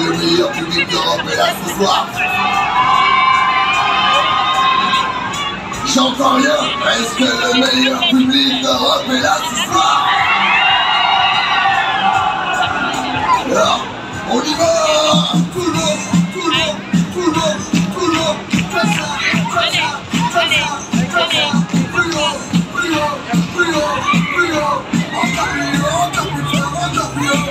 le meilleur public d'Europe est là ce soir. J'entends rien. Est-ce que le meilleur public d'Europe est là ce soir? Alors, on y va. Tout le monde, tout le monde, tout le monde, tout le monde. Comme ça, comme ça, comme ça, comme ça. Plus haut, plus haut, plus haut, plus haut. Encore plus haut, encore plus fort, encore plus haut.